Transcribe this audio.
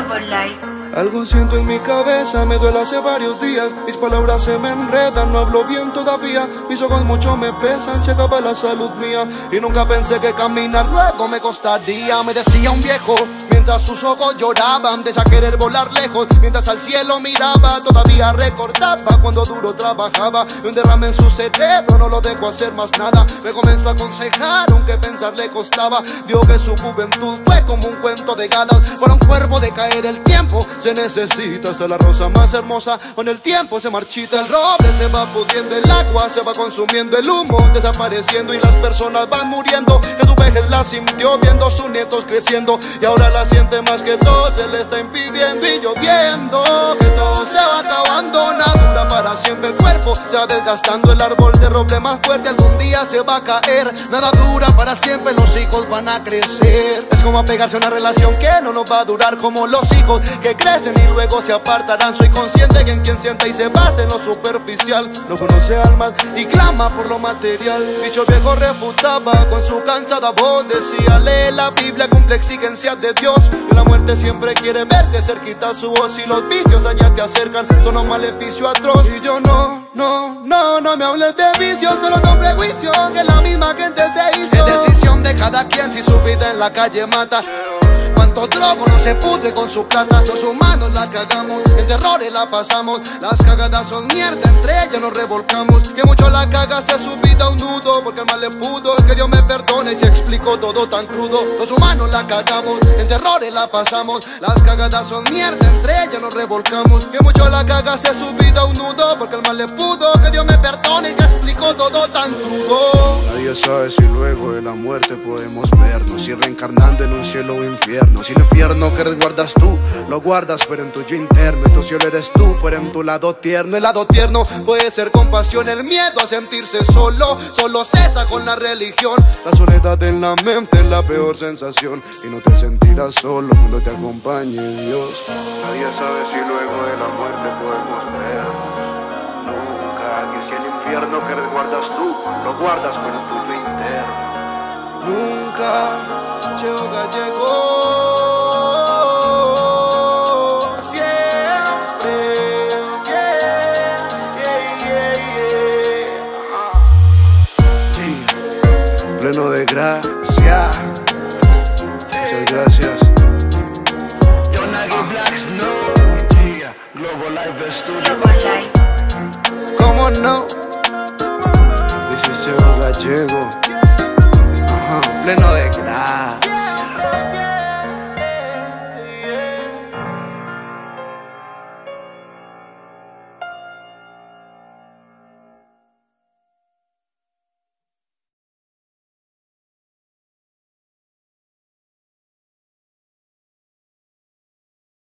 Life. Algo siento en mi cabeza, me duele hace varios días. Mis palabras se me enredan, no hablo bien todavía. Mis ojos mucho me pesan, se acaba la salud mía. Y nunca pensé que caminar luego me costaría. Me decía un viejo, mientras sus ojos lloraban, de querer volar lejos, mientras al cielo miraba. Todavía recordaba cuando duro trabajaba, y un derrame en su cerebro no lo dejó hacer más nada. Me comenzó a aconsejar, aunque pensar le costaba. Dijo que su juventud fue como un cuento de hadas. Para un cuervo de caer el tiempo se necesita, hasta la rosa más hermosa con el tiempo se marchita. El roble se va pudiendo, el agua se va consumiendo, el humo desapareciendo y las personas van muriendo. Que su vejez la sintió viendo sus nietos creciendo, y ahora la siente más que todo se le está impidiendo. Y lloviendo, que todo se va acabando, nada dura para siempre. El cuerpo se va desgastando, el árbol de roble más fuerte algún día se va a caer. Nada dura para siempre, los hijos van a crecer. Es como apegarse a una relación que no nos va a durar, como los hijos que crecen y luego se apartarán. Soy consciente que en quien sienta y se basa en lo superficial no conoce almas y clama por lo material. Dicho viejo refutaba con su cansada voz, decía: lee la Biblia, cumple exigencias de Dios. Y la muerte siempre quiere verte cerquita su voz, y los vicios allá te acercan, son un maleficio atroz. Y yo no me hables de vicios, solo son prejuicios que la misma gente se hizo. Es decisión de cada quien si su vida en la calle mata. Cuánto drogo no se pudre con su plata. Los humanos la cagamos, en terrores la pasamos. Las cagadas son mierda, entre ellas nos revolcamos. Que mucho la caga se ha subido a un nudo, porque el mal le pudo. Que Dios me perdone y se explicó todo tan crudo. Los humanos la cagamos, en terrores la pasamos. Las cagadas son mierda, entre ellas nos revolcamos. Que mucho la caga se ha subido a un nudo, porque el mal le pudo. Que Dios me perdone y se explicó todo tan crudo. Nadie sabe si luego de la muerte podemos vernos, si reencarnando en un cielo o infierno. Si el infierno que resguardas tú, lo guardas pero en tu yo interno. En tu cielo eres tú, pero en tu lado tierno. El lado tierno puede ser compasión, el miedo a sentirse solo cesa con la religión. La soledad en la mente es la peor sensación, y no te sentirás solo cuando te acompañe Dios. Nadie sabe si luego de la muerte podemos vernos. Nunca, que si el infierno que resguardas tú, lo guardas pero en tu yo interno. Nunca, Cheo Gallego. Pleno de gracia. Muchas gracias. Global Life Studio. ¿Cómo no? This is Cheo Gallego. Pleno de gracia.